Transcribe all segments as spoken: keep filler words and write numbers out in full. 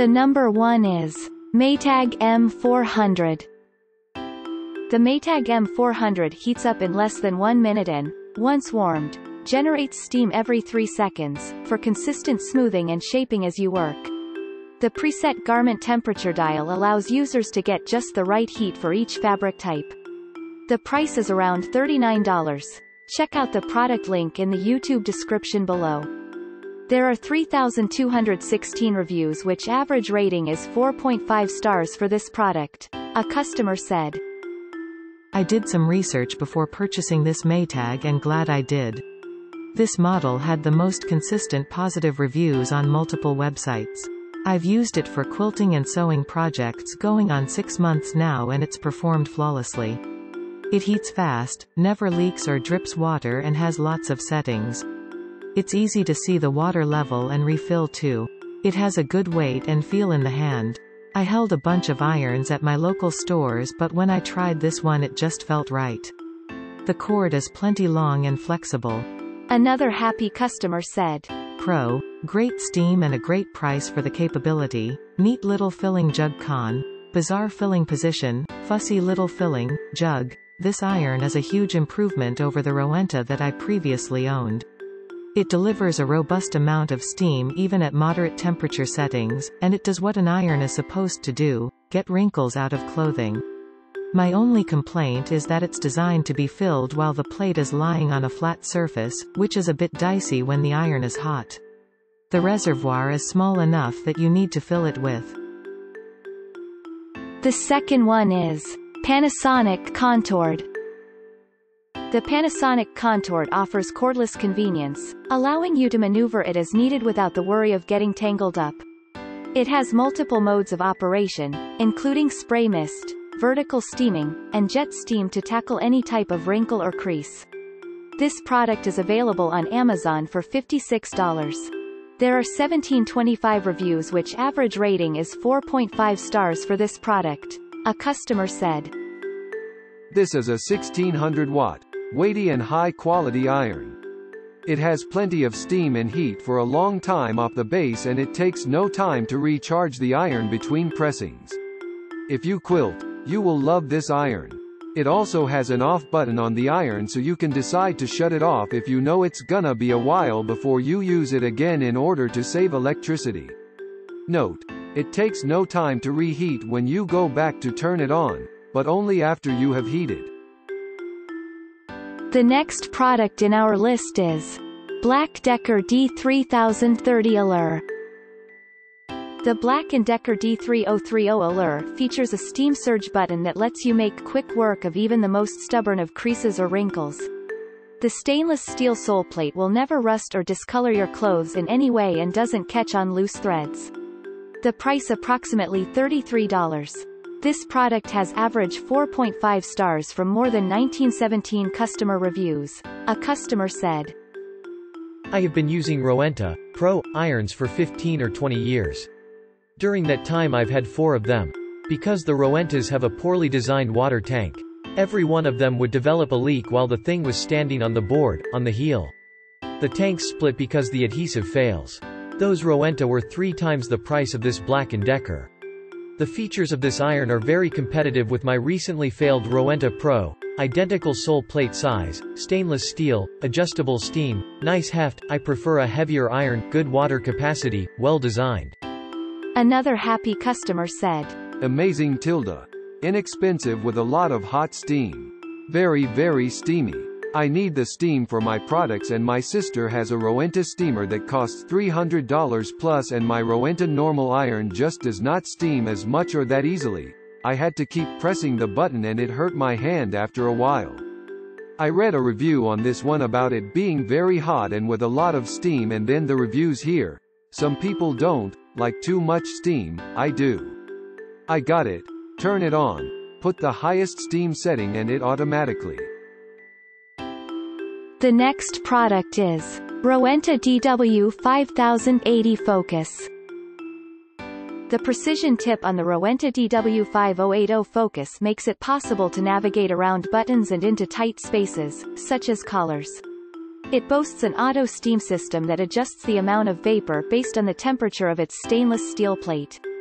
The number one is Maytag M four hundred. The Maytag M four hundred heats up in less than one minute and, once warmed, generates steam every three seconds, for consistent smoothing and shaping as you work. The preset garment temperature dial allows users to get just the right heat for each fabric type. The price is around thirty-nine dollars. Check out the product link in the YouTube description below. There are three thousand two hundred sixteen reviews, which average rating is four point five stars for this product. A customer said, "I did some research before purchasing this Maytag and glad I did. This model had the most consistent positive reviews on multiple websites. I've used it for quilting and sewing projects going on six months now and it's performed flawlessly. It heats fast, never leaks or drips water and has lots of settings. It's easy to see the water level and refill too. It has a good weight and feel in the hand. I held a bunch of irons at my local stores, but when I tried this one it just felt right. The cord is plenty long and flexible." Another happy customer said, "Pro, great steam and a great price for the capability. Neat little filling jug con. Bizarre filling position, fussy little filling jug. This iron is a huge improvement over the Rowenta that I previously owned. It delivers a robust amount of steam even at moderate temperature settings, and it does what an iron is supposed to do, get wrinkles out of clothing. My only complaint is that it's designed to be filled while the plate is lying on a flat surface, which is a bit dicey when the iron is hot. The reservoir is small enough that you need to fill it with." The second one is Panasonic Contoured. The Panasonic Contoured offers cordless convenience, allowing you to maneuver it as needed without the worry of getting tangled up. It has multiple modes of operation, including spray mist, vertical steaming, and jet steam to tackle any type of wrinkle or crease. This product is available on Amazon for fifty-six dollars. There are seventeen twenty-five reviews, which average rating is four point five stars for this product. A customer said, "This is a sixteen hundred watt, weighty and high-quality iron. It has plenty of steam and heat for a long time off the base, and it takes no time to recharge the iron between pressings. If you quilt, you will love this iron. It also has an off button on the iron so you can decide to shut it off if you know it's gonna be a while before you use it again in order to save electricity. Note, it takes no time to reheat when you go back to turn it on, but only after you have heated." The next product in our list is Black Decker D three thousand thirty Allure. The Black and Decker D three thousand thirty Allure features a steam surge button that lets you make quick work of even the most stubborn of creases or wrinkles. The stainless steel sole plate will never rust or discolor your clothes in any way and doesn't catch on loose threads. The price approximately thirty-three dollars. This product has average four point five stars from more than nineteen seventeen customer reviews. A customer said, "I have been using Rowenta Pro irons for fifteen or twenty years. During that time I've had four of them. Because the Rowentas have a poorly designed water tank, every one of them would develop a leak while the thing was standing on the board, on the heel. The tanks split because the adhesive fails. Those Rowenta were three times the price of this Black and Decker. The features of this iron are very competitive with my recently failed Rowenta Pro. Identical sole plate size, stainless steel, adjustable steam, nice heft. I prefer a heavier iron, good water capacity, well designed." Another happy customer said, "Amazing tilde. Inexpensive with a lot of hot steam. Very very steamy. I need the steam for my products, and my sister has a Rowenta steamer that costs three hundred dollars plus, and my Rowenta normal iron just does not steam as much or that easily. I had to keep pressing the button and it hurt my hand after a while. I read a review on this one about it being very hot and with a lot of steam, and then the reviews here. Some people don't like too much steam, I do. I got it. Turn it on. Put the highest steam setting and it automatically." The next product is Rowenta D W five thousand eighty Focus. The precision tip on the Rowenta D W five thousand eighty Focus makes it possible to navigate around buttons and into tight spaces, such as collars. It boasts an auto steam system that adjusts the amount of vapor based on the temperature of its stainless steel plate.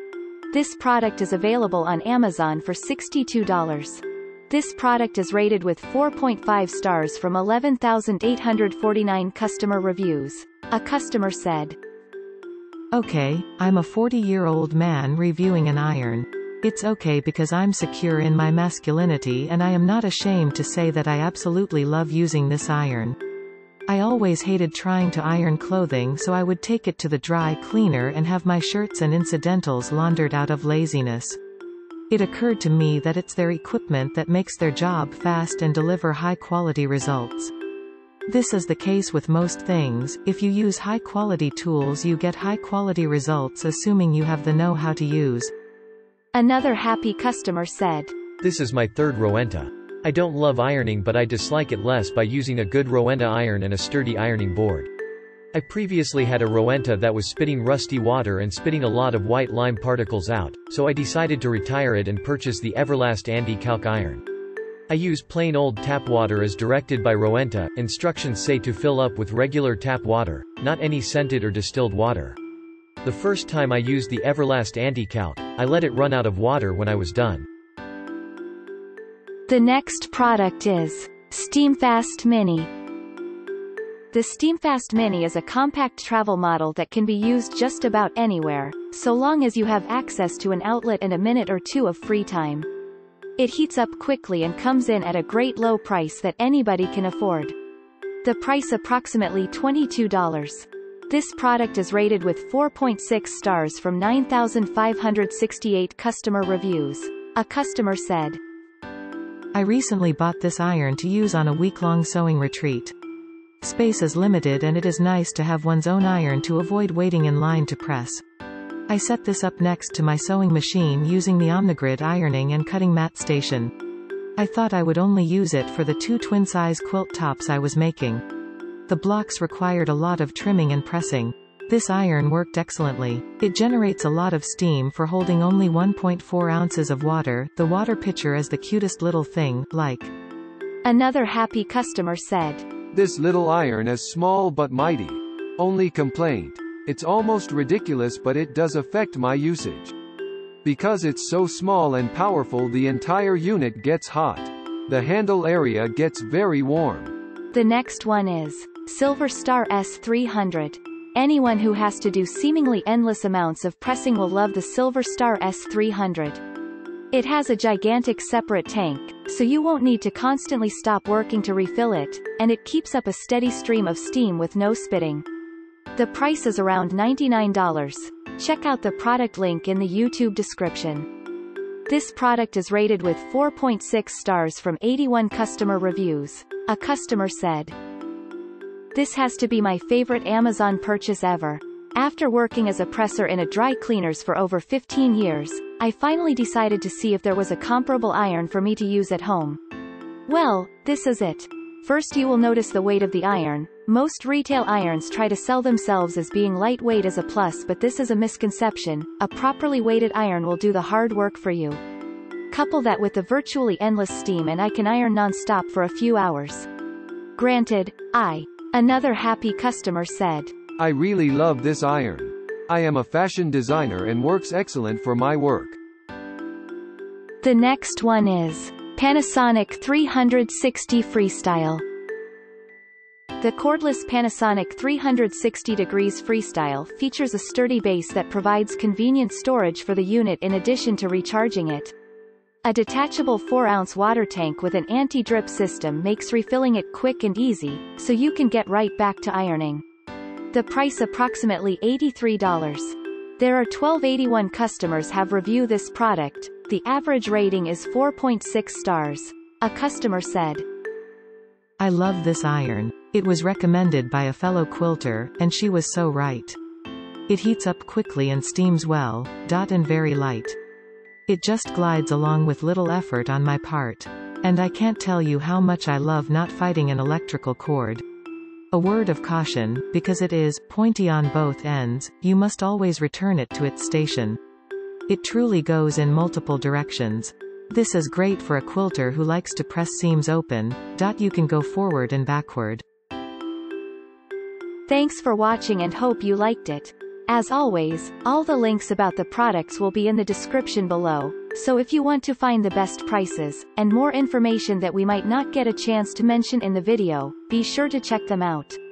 This product is available on Amazon for sixty-two dollars. This product is rated with four point five stars from eleven thousand eight hundred forty-nine customer reviews. A customer said, "Okay, I'm a forty-year-old man reviewing an iron. It's okay because I'm secure in my masculinity and I am not ashamed to say that I absolutely love using this iron. I always hated trying to iron clothing, so I would take it to the dry cleaner and have my shirts and incidentals laundered out of laziness. It occurred to me that it's their equipment that makes their job fast and deliver high-quality results. This is the case with most things. If you use high-quality tools, you get high-quality results, assuming you have the know-how to use." Another happy customer said, "This is my third Rowenta. I don't love ironing, but I dislike it less by using a good Rowenta iron and a sturdy ironing board. I previously had a Rowenta that was spitting rusty water and spitting a lot of white lime particles out, so I decided to retire it and purchase the Everlast Anti-Calc iron. I use plain old tap water as directed by Rowenta. Instructions say to fill up with regular tap water, not any scented or distilled water. The first time I used the Everlast Anti-Calc, I let it run out of water when I was done." The next product is Steamfast Mini. The Steamfast Mini is a compact travel model that can be used just about anywhere, so long as you have access to an outlet and a minute or two of free time. It heats up quickly and comes in at a great low price that anybody can afford. The price approximately twenty-two dollars. This product is rated with four point six stars from nine thousand five hundred sixty-eight customer reviews. A customer said, "I recently bought this iron to use on a week-long sewing retreat. Space is limited and it is nice to have one's own iron to avoid waiting in line to press. I set this up next to my sewing machine using the Omnigrid ironing and cutting mat station. I thought I would only use it for the two twin-size quilt tops I was making. The blocks required a lot of trimming and pressing. This iron worked excellently. It generates a lot of steam for holding only one point four ounces of water. The water pitcher is the cutest little thing, like." Another happy customer said, This little iron is small but mighty. Only complaint. It's almost ridiculous, but it does affect my usage. Because it's so small and powerful, the entire unit gets hot. The handle area gets very warm." The next one is Silver Star S three hundred. Anyone who has to do seemingly endless amounts of pressing will love the Silver Star S three hundred. It has a gigantic separate tank, so you won't need to constantly stop working to refill it, and it keeps up a steady stream of steam with no spitting. The price is around ninety-nine dollars. Check out the product link in the YouTube description. This product is rated with four point six stars from eighty-one customer reviews. A customer said, "This has to be my favorite Amazon purchase ever. After working as a presser in a dry cleaners for over fifteen years, I finally decided to see if there was a comparable iron for me to use at home. Well, this is it. First, you will notice the weight of the iron. Most retail irons try to sell themselves as being lightweight as a plus, but this is a misconception. A properly weighted iron will do the hard work for you. Couple that with the virtually endless steam and I can iron non-stop for a few hours. Granted, I." Another happy customer said, "I really love this iron. I am a fashion designer and works excellent for my work." The next one is Panasonic three sixty Freestyle. The cordless Panasonic three sixty degrees Freestyle features a sturdy base that provides convenient storage for the unit in addition to recharging it. A detachable four ounce water tank with an anti-drip system makes refilling it quick and easy, so you can get right back to ironing. The price approximately eighty-three dollars. There are twelve eighty-one customers have reviewed this product. The average rating is four point six stars. A customer said, "I love this iron. It was recommended by a fellow quilter, and she was so right. It heats up quickly and steams well, dot and very light. It just glides along with little effort on my part. And I can't tell you how much I love not fighting an electrical cord. A word of caution, because it is pointy on both ends, you must always return it to its station. It truly goes in multiple directions. This is great for a quilter who likes to press seams open. You can go forward and backward." Thanks for watching and hope you liked it. As always, all the links about the products will be in the description below, so if you want to find the best prices, and more information that we might not get a chance to mention in the video, be sure to check them out.